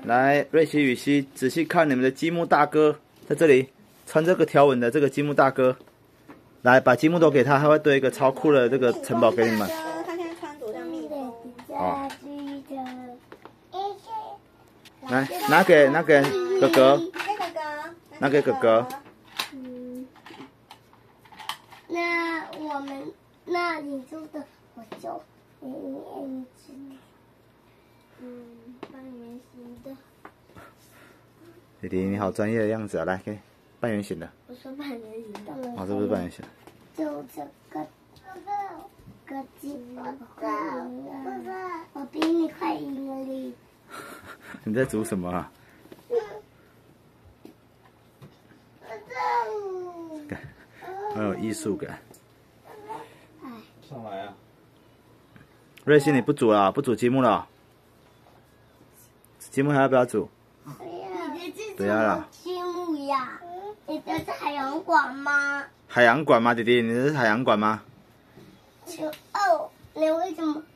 来，瑞奇、雨熙，仔细看你们的积木大哥在这里，穿这个条纹的这个积木大哥，来把积木都给他，他会堆一个超酷的这个城堡给你们。 他现在穿着像蜜蜂。 哦。来，拿给哥哥，拿给哥哥。 那你说的我就半圆形的。 弟弟，你好专业的样子啊！来，给半圆形的。 我说半圆形的。 哦，这不是半圆形。 就这个鸡巴，我比你快赢了哩。 你在煮什么啊？很有艺术感。 上来啊！ 瑞希，你不煮了，不煮积木了。积木还要不要煮？不要了。 积木呀，你的是海洋馆吗？ 海洋馆吗，弟弟？你这是海洋馆吗？ 你为什么？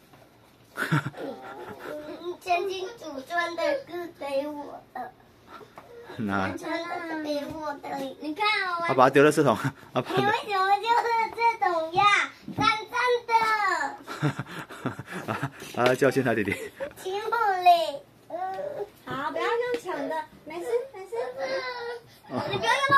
千金主专的是给我的。 哪？ 给我的，你看我把它丢垃圾桶。 你为什么就是这种呀？脏脏的。 啊！教训他弟弟。 积木里。 好，不要用抢的，没事没事。 你不要用